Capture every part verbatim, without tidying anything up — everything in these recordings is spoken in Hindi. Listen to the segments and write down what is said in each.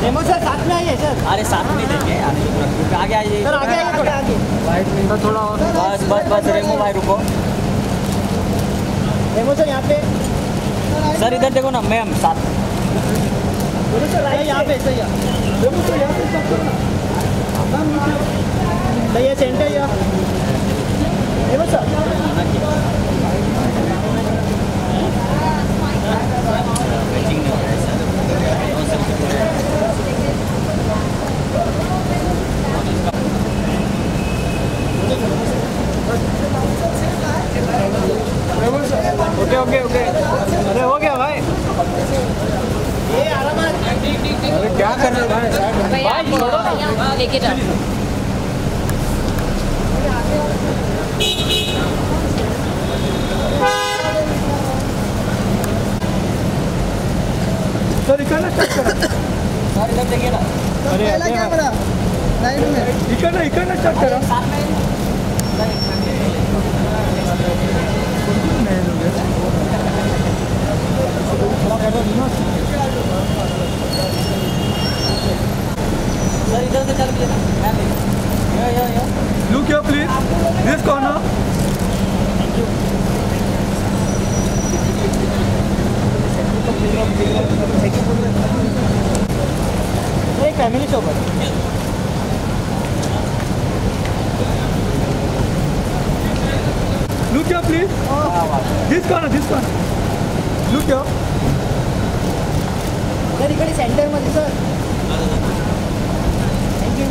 मेमो सर साथ में आइए सर। अरे साथ में देंगे, आगे आइए सर, आगे आइए थोड़ा आगे। वाइट में तो थोड़ा और बस बस बस रेमो भाई रुको। मेमो सर यहाँ पे। सर इधर देखो ना मैम साथ में। सर यहाँ पे सही है। सही है सेंटर या memo sir. Okay okay okay. अरे हो गया भाई। ये आराम अरे क्या कर रहे हो भाई? भाई लेके जाओ। सर इकट्ठा स्टार्ट करा। सर इधर देखिए ना। अरे कैमरा साइड में इकट्ठा इकट्ठा स्टार्ट करा। सर इधर से चल के ना। Yo yo yo. Look here please. This corner. Family सोबत। Look here please. This corner, this corner. Look here. Sir इकडे सेंटर मध्ये सर। थँक्यू।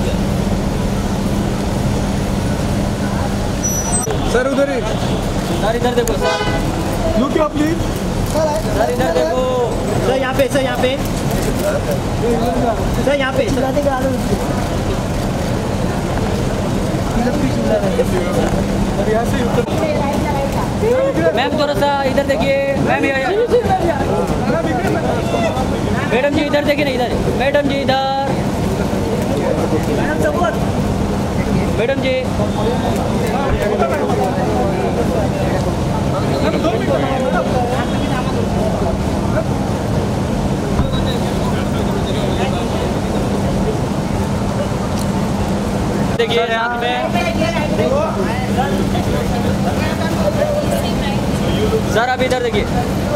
सर उधर ही। सर इधर देखो sir. Look here please. Sir इधर देखो। सर यहाँ पे सर यहाँ पे सर यहाँ पे और यहाँ से मैम थोड़ा सा इधर देखिए। मैम ये मैडम जी इधर देखिए ना, इधर मैडम जी इधर। मैडम जी देखिए साथ में। सर आप इधर देखिए।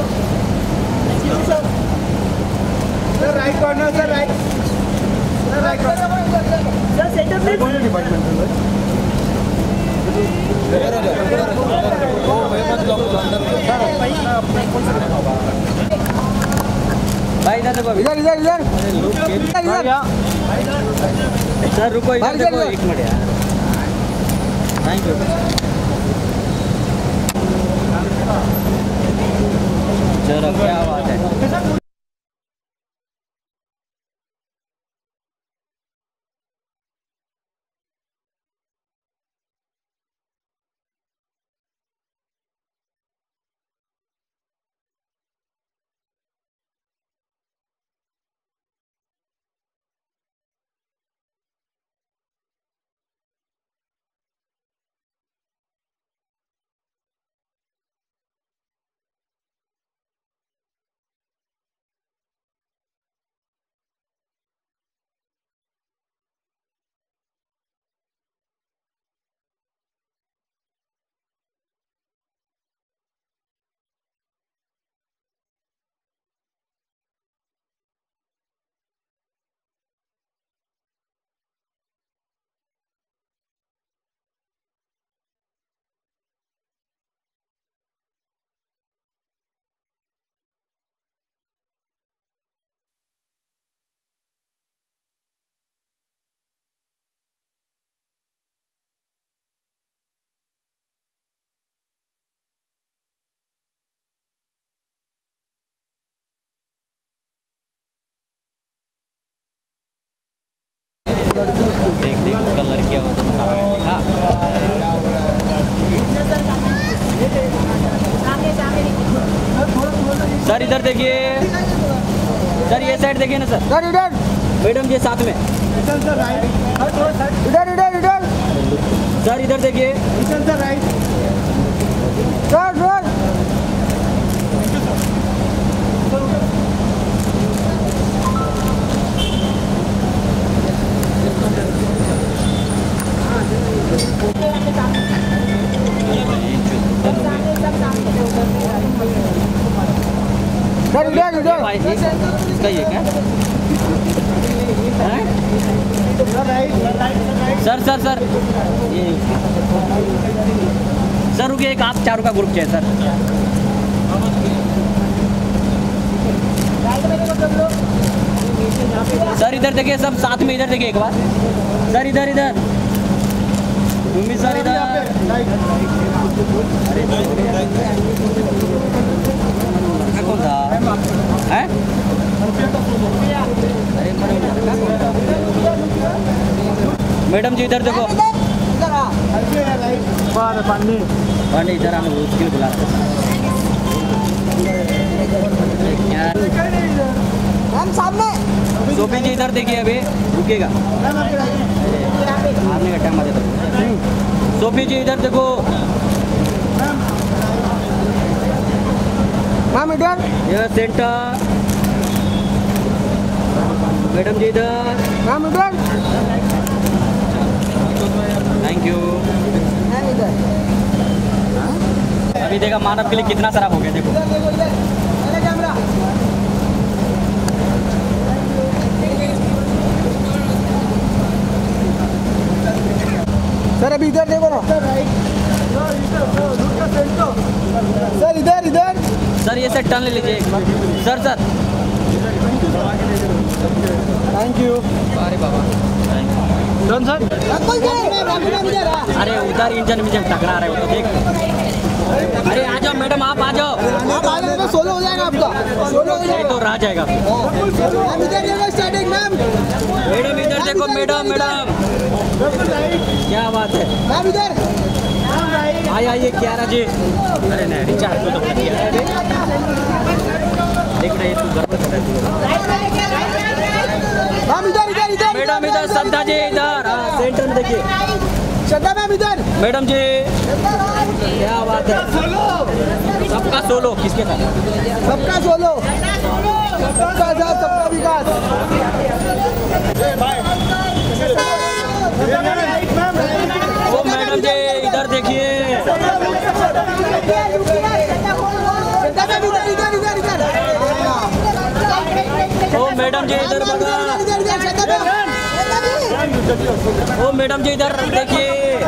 Sir right corner sir right sir right corner sir center please. कौन डिपार्टमेंट है भाई इधर देखो। इधर इधर इधर सर रुको इधर देखो एक मिनट यार। Thank you. चलो क्या बात है। देख देख कलर किया हुआ तो हाँ। सर इधर देखिए। सर ये साइड देखिए ना सर। सर इधर मैडम जी साथ में। इधर इधर इधर सर इधर देखिए। सर राइट सर सर इधर इधर इधर भाई एक इसका ये क्या हैं? सर सर सर ये सर रुकिए एक आप चारों का ग्रुप चाहिए सर सर इधर देखिए सब साथ में इधर देखिए एक बार सर इधर इधर भूमि सर इधर कौन था है मैडम जी इधर देखो पानी पांडे इधर आने उसके लिए बुला रहा मैम सामने सोफी जी इधर देखिए अभी रुकेगा आने का टाइम आ जाता सोफी जी इधर देखो मैम इधर ये सेंटर मैडम जी इधर मैम इधर थैंक यू मैम इधर अभी देखा मानव के लिए कितना सारा हो गया देखो कैमरा सर अभी इधर देखो ना सर इधर इधर सर ये सेट टर्न ले लीजिए एक बार सर सर थैंक यू अरे बाबा डन सर अरे उधर इंजन इंजन टकरा रहे हो तो देख अरे आ जाओ मैडम आप आ जाओ आप आ जाओ तो सोलो हो जाएगा आपका सोलो हो ये जाएगा तो रह जाएगा मैम इधर देखो स्टार्टिंग मैम मैडम इधर देखो मैडम मैडम क्या बात है मैम इधर आइए आइए क्यारा जी अरे नहीं रिचार्ज तो कर दिया है देख रहे तू गड़बड़ कर रही है मैम इधर इधर इधर मैडम इधर श्रद्धा जी इधर हाँ सेंटर में देखिए श्रद्धा मैम इधर मैडम जी क्या बात है सबका सोलो किसके साथ सबका सोलो सबका साथ सबका विकास ओ मैडम जी इधर देखिए श्रद्धा मैम इधर इधर इधर इधर ओ मैडम जी इधर बघा इधर इधर श्रद्धा मैम ओ मैडम जी इधर देखिए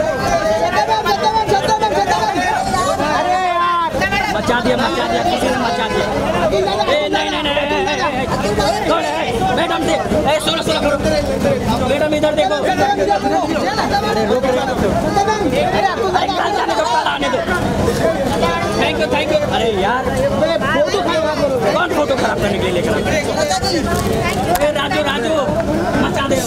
मचा दिया मचा दिया किसी ने मचा दिया ए नहीं नहीं नहीं कौन है मैडम जी ए सुनो सुनो मैडम इधर देखो अरे रुक अरे कल जाने दो कल आने दो थैंक यू थैंक यू अरे यार कौन फोटो खराब करने के लिए लेकर ए राजू राजू मचा दे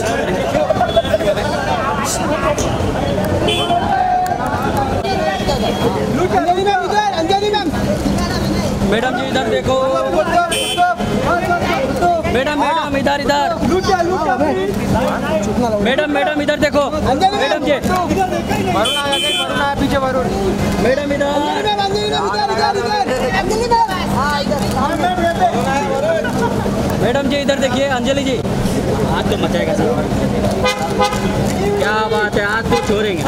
अंजलि मैम इधर अंजलि मैम मैडम जी इधर देखो मैडम मैडम इधर इधर मैडम मैडम इधर देखो मैडम जी पीछे वरुण मैडम इधर अंजलि मैम इधर इधर अंजलि मैम मैडम जी इधर देखिए अंजलि जी आज तो मचाएगा सर क्या बात है आज तो छोड़ेंगे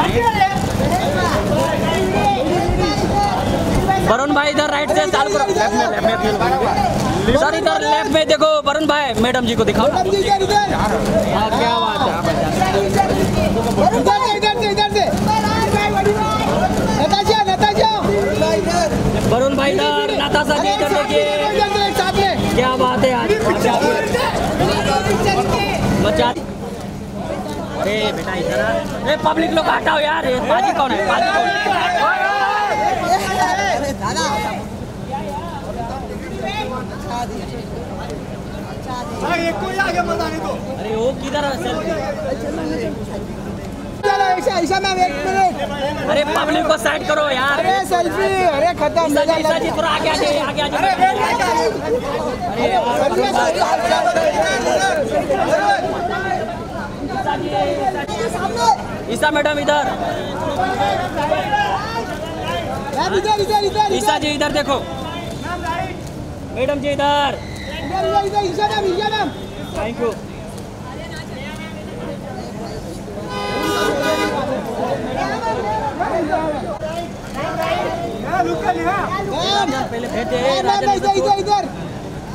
वरुण भाई इधर राइट से चालू करो लेफ्ट में लेफ्ट में सर इधर लेफ्ट में देखो वरुण भाई मैडम जी को दिखाओ मैडम जी इधर इधर हाँ क्या बात है इधर से इधर से इधर से नताशा नताशा वरुण भाई इधर नताशा जी इधर देखिए साथ में क्या बात है आज मचा अरे बेटा इधर अरे पब्लिक लोग हटाओ यार ये बाजी कौन है बाजी कौन है अरे वो किधर है चलो ऐसा ऐसा मैम एक मिनट अरे पब्लिक को साइड करो यार अरे सेल्फी अरे खत्म ईसा जी ईसा जी थोड़ा आगे आ जाइए आगे आ जाइए अरे ईसा मैडम इधर इधर इधर इधर ईसा जी इधर देखो मैडम जी इधर इधर इधर Isha ma'am Isha ma'am thank you पहले भेज दे इधर इधर इधर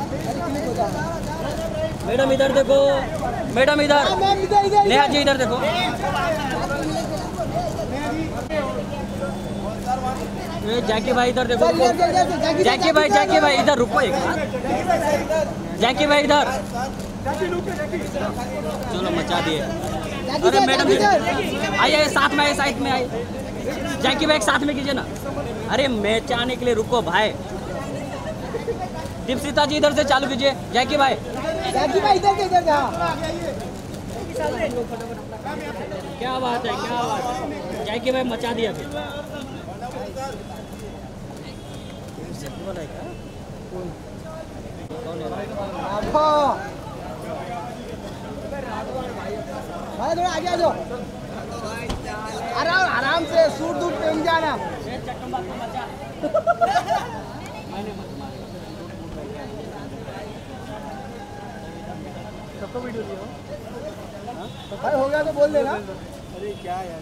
मैडम इधर देखो, मैडम इधर, नेहा जी इधर देखो। ये जैकी भाई इधर देखो, जैकी भाई जैकी भाई इधर रुको एक बार, जैकी भाई इधर, चलो मचा दिए। अरे मैडम आइए साथ में, आइए साइड में आइए, जैकी भाई एक साथ में कीजिए ना। अरे मैच आने के लिए रुको भाई। दीपशिता जी इधर से चालू कीजिए, जैकी भाई जैकी भाई इधर इधर जा। क्या बात है, क्या बात है, जैकी भाई मचा दिया फिर। भाई थोड़ा आगे आ जाओ, आराम आराम से सूट दूट पहन जाना। सबको वीडियो दिया भाई हो गया तो बोल देना। अरे क्या यार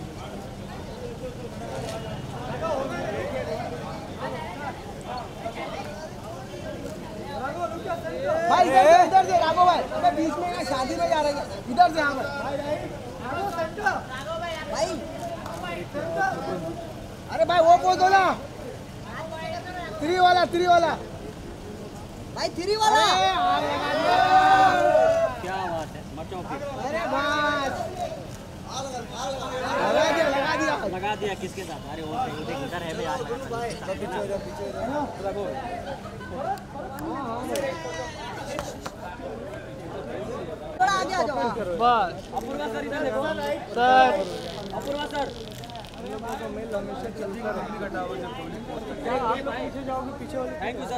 भाई इधर से इधर से राघव भाई, अबे बीच में ना शादी में जा रहे हैं, इधर से। हाँ भाई अरे भाई वो बोल दो ना, थ्री वाला थ्री वाला भाई, थ्री वाला। क्या बात है, मचो फिर। अरे बस लगा दिया लगा दिया लगा दिया किसके साथ? अरे वो देख इधर है भी यार। थोड़ा आगे आ जाओ। बस अपूर्वा सर इधर देखो, सर अपूर्वा सर हमेशा चलता रखने का टावर जब पीछे जाओगे पीछे वाले। Thank you sir.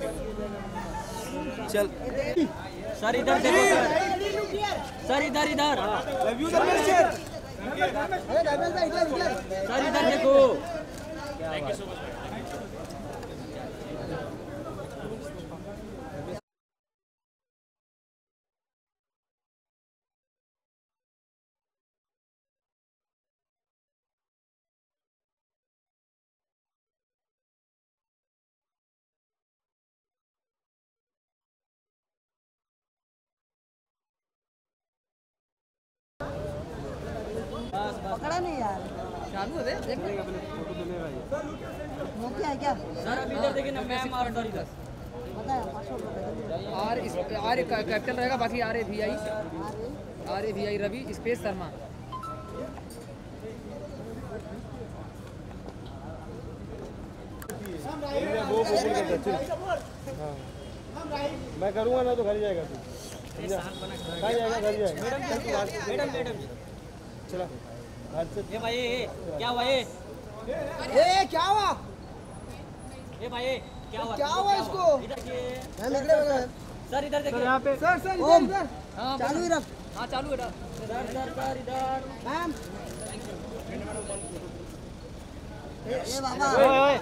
चल सर इधर देखो सर, सर इधर इधर, लव यू धर्मेश सर। अरे धर्मेश भाई इधर इधर। सर इधर देखो। पकड़ा नहीं यार, चालू है देख। नोकिया है क्या? सर अभी इधर देखिए ना, मैम और सर इधर। पता है पासवर्ड बता। आर इस आर कैपिटल रहेगा, बाकी R A V I, R A V I Ravi space Sharma. मैं करूँगा ना तो घर जाएगा तू, घर जाएगा घर जाएगा। मैडम मैडम चला ये भाई, ये क्या हुआ? ये ए क्या हुआ? ये भाई ये क्या हुआ? क्या हुआ इसको? इधर ये मैं निकले बगैर। सर इधर देखिए। यहाँ पे सर सर इधर इधर हाँ चालू ही रख। हाँ चालू है। सर इधर सर इधर। मैम ए ए बाबा, ओए ओए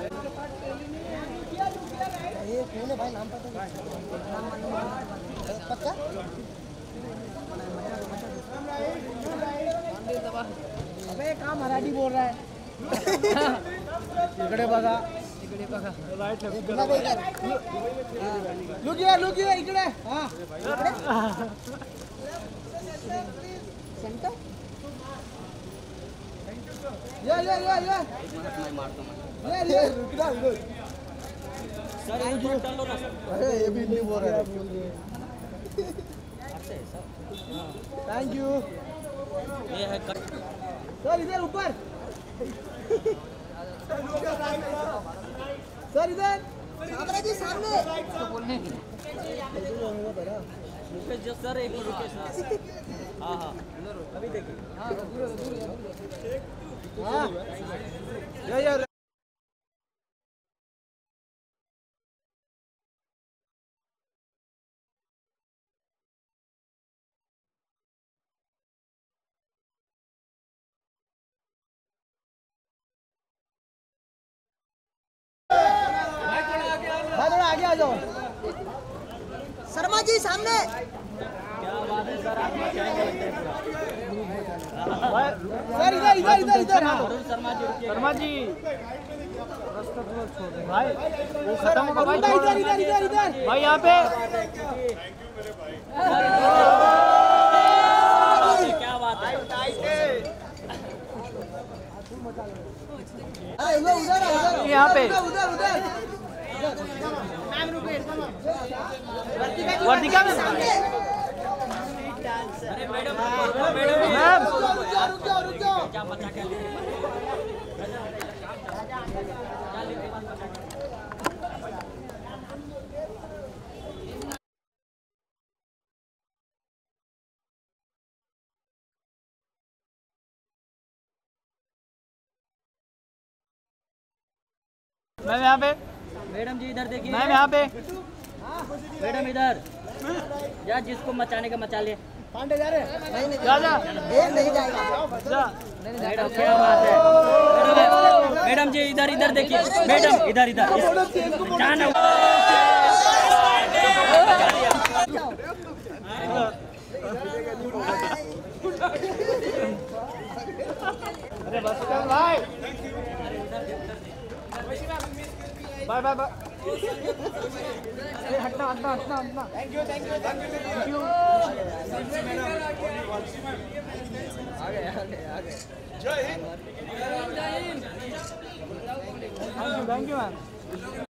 ये कौन है भाई? नाम पता नहीं, नाम मालूम नहीं। पक्का? अबे कहाँ मराठी बोल रहा है? इकडे बघा, इकडे बघा। लुक हियर लुक हियर इकडे। हाँ सेंटर ये ये ये ये ये ये रुक ना रुक। सर इधर डालो ना सर। अरे ये भी नहीं बोल रहा है। थैंक यू ये है कट। सर इधर ऊपर। सर इधर सामने जी सामने। बोलने की मुकेश जो सर एक मिनट रुकिए सर। हाँ हाँ अभी देखिए। हाँ ये ये भाई थोड़ा आगे आ जाओ। शर्मा जी सामने। क्या बात है सर, आप सर इधर इधर इधर इधर अरुण शर्मा जी रुकिए। शर्मा जी रास्ता थोड़ा छोड़ दे भाई, वो खत्म होगा भाई। इधर इधर इधर इधर इधर भाई यहाँ पे क्या बात है। अरे उधर उधर उधर यहाँ पे उधर उधर वर्तिका में अरे मैडम मैम रुक जाओ रुक जाओ रुक जाओ क्या बचा क्या मैम यहाँ पे, मैडम जी इधर देखिए। मैम यहाँ पे मैडम इधर या जिसको मचाने का मचा ले। पांडे जा रहे नहीं नहीं जा जा ये नहीं जाएगा जा। मैडम क्या बात है। मैडम मैडम जी इधर इधर देखिए। मैडम इधर इधर जाना। अरे बस कर भाई, बाय बाय बाय। हटना हटना हटना हटना। Thank you thank you thank you. आगे आगे आगे। जय हिंद। Thank you thank you ma'am.